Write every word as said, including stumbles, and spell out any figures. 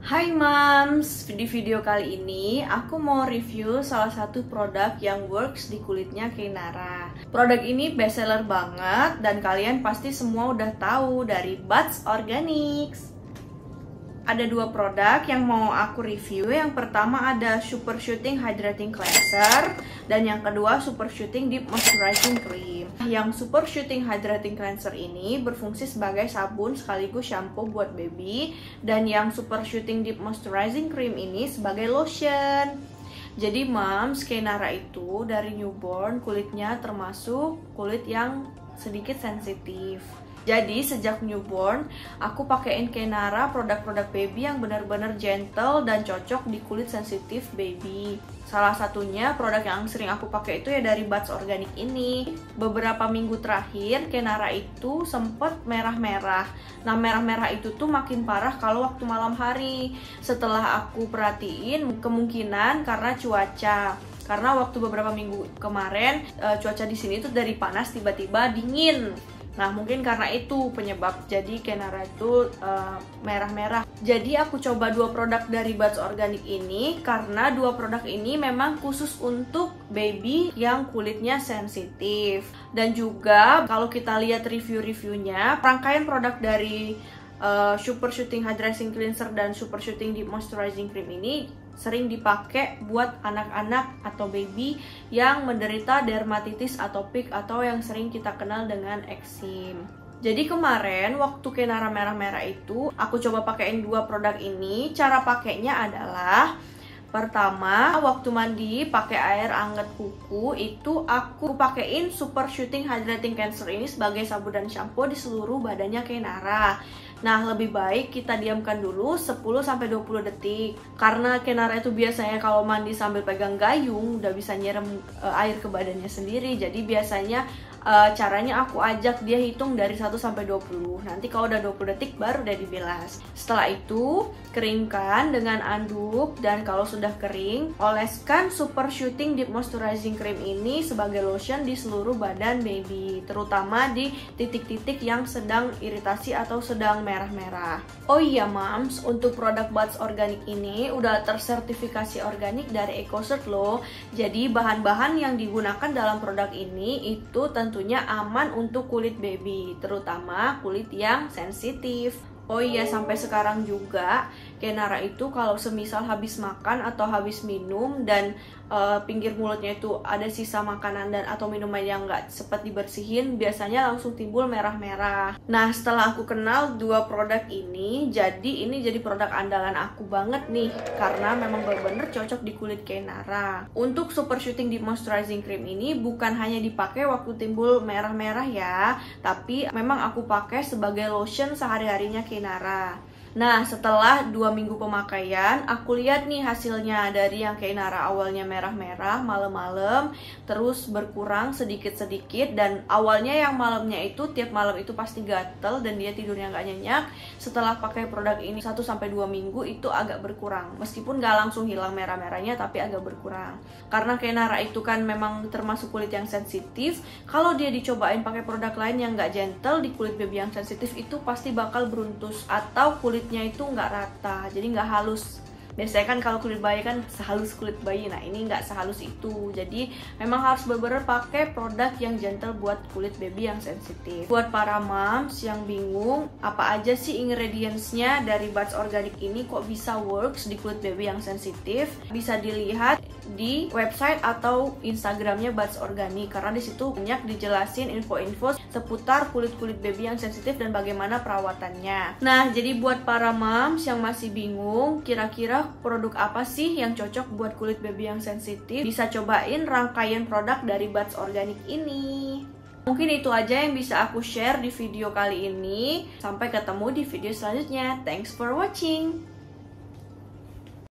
Hai Mams, di video kali ini aku mau review salah satu produk yang works di kulitnya Kenara. Produk ini best seller banget dan kalian pasti semua udah tahu dari Buds Organics. Ada dua produk yang mau aku review. Yang pertama ada Super Shooting Hydrating Cleanser dan yang kedua Super Shooting Deep Moisturizing Cream. Yang Super Shooting Hydrating Cleanser ini berfungsi sebagai sabun sekaligus shampoo buat baby, dan yang Super Shooting Deep Moisturizing Cream ini sebagai lotion. Jadi Moms, Kenara itu dari newborn kulitnya termasuk kulit yang sedikit sensitif. Jadi sejak newborn aku pakein Kenara produk-produk baby yang benar-benar gentle dan cocok di kulit sensitif baby. Salah satunya produk yang sering aku pakai itu ya dari Buds Organic ini. Beberapa minggu terakhir Kenara itu sempet merah-merah. Nah merah-merah itu tuh makin parah kalau waktu malam hari. Setelah aku perhatiin kemungkinan karena cuaca. Karena waktu beberapa minggu kemarin cuaca di sini tuh dari panas tiba-tiba dingin. Nah mungkin karena itu penyebab jadi Kenara itu merah-merah. Uh, Jadi aku coba dua produk dari Buds Organic ini karena dua produk ini memang khusus untuk baby yang kulitnya sensitif. Dan juga kalau kita lihat review-reviewnya, rangkaian produk dari uh, Super Shooting Hydrating Cleanser dan Super Shooting Deep Moisturizing Cream ini sering dipakai buat anak-anak atau baby yang menderita dermatitis atopik atau yang sering kita kenal dengan eksim. Jadi kemarin waktu Kenara merah-merah itu aku coba pakein dua produk ini. Cara pakainya adalah pertama, waktu mandi pakai air hangat kuku itu aku pakein Super Shooting Hydrating Cleanser ini sebagai sabun dan shampoo di seluruh badannya Kenara. Nah, lebih baik kita diamkan dulu sepuluh sampai dua puluh detik. Karena Kenara itu biasanya kalau mandi sambil pegang gayung udah bisa nyirem e, air ke badannya sendiri. Jadi biasanya e, caranya aku ajak dia hitung dari satu sampai dua puluh. Nanti kalau udah dua puluh detik baru udah dibilas. Setelah itu, keringkan dengan anduk dan kalau sudah kering, oleskan Super Shooting Deep Moisturizing Cream ini sebagai lotion di seluruh badan baby, terutama di titik-titik yang sedang iritasi atau sedang merah-merah. Oh iya Moms, untuk produk Buds Organic ini udah tersertifikasi organik dari EcoCert loh. Jadi bahan-bahan yang digunakan dalam produk ini itu tentunya aman untuk kulit baby, terutama kulit yang sensitif. Oh iya, sampai sekarang juga Kenara itu kalau semisal habis makan atau habis minum dan uh, pinggir mulutnya itu ada sisa makanan dan atau minuman yang nggak sempat dibersihin, biasanya langsung timbul merah-merah. Nah setelah aku kenal dua produk ini, jadi ini jadi produk andalan aku banget nih karena memang bener-bener cocok di kulit Kenara. Untuk Super Shooting Deep Moisturizing Cream ini bukan hanya dipakai waktu timbul merah-merah ya, tapi memang aku pakai sebagai lotion sehari-harinya Kenara. Nah setelah dua minggu pemakaian, aku lihat nih hasilnya. Dari yang Kenara awalnya merah-merah malam-malam terus berkurang sedikit-sedikit, dan awalnya yang malamnya itu tiap malam itu pasti gatel dan dia tidurnya nggak nyenyak. Setelah pakai produk ini satu sampai dua minggu itu agak berkurang, meskipun nggak langsung hilang merah-merahnya tapi agak berkurang. Karena Kenara itu kan memang termasuk kulit yang sensitif, kalau dia dicobain pakai produk lain yang nggak gentle di kulit baby yang sensitif itu pasti bakal beruntus atau kulit kulitnya itu nggak rata, jadi nggak halus. Biasanya kan kalau kulit bayi kan sehalus kulit bayi, nah ini nggak sehalus itu. Jadi memang harus bener-bener pakai produk yang gentle buat kulit baby yang sensitif. Buat para moms yang bingung apa aja sih ingredientsnya dari Buds Organic ini kok bisa works di kulit baby yang sensitif, bisa dilihat di website atau Instagramnya Buds Organic, karena disitu banyak dijelasin info-info seputar kulit-kulit baby yang sensitif dan bagaimana perawatannya. Nah jadi buat para moms yang masih bingung kira-kira produk apa sih yang cocok buat kulit baby yang sensitif, bisa cobain rangkaian produk dari Buds Organic ini. Mungkin itu aja yang bisa aku share di video kali ini. Sampai ketemu di video selanjutnya. Thanks for watching.